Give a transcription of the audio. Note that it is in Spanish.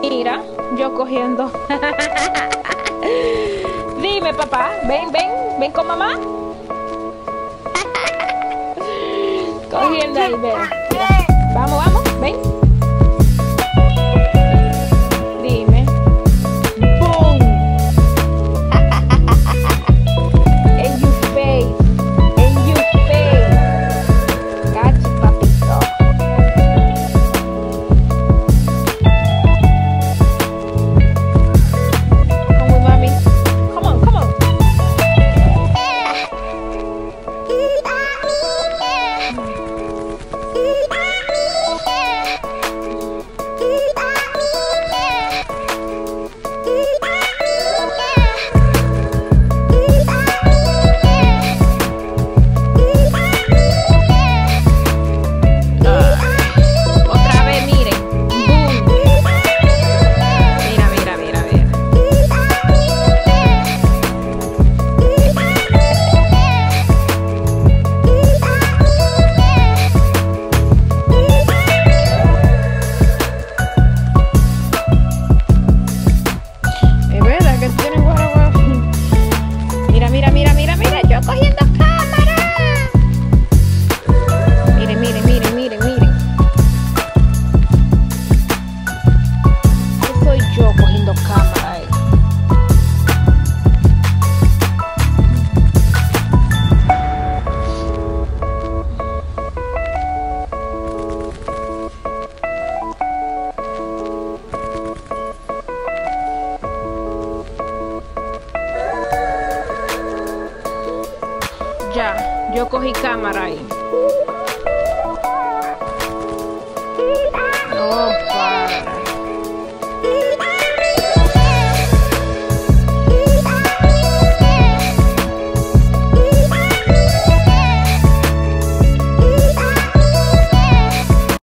Mira, yo cogiendo. Dime, papá, ven con mamá. Cogiendo ahí, ven. Vamos, ven. Dime. ¡Boom! En your face. En your face. Cachi, papito. Come with mommy. Come on. Otra vez, miren. Boom. Mira. Es verdad que tienen guaraguas. Mira, yo cogiendo cámara. Miren. Ahí soy yo cogiendo cámara. Ya, yo cogí cámara ahí.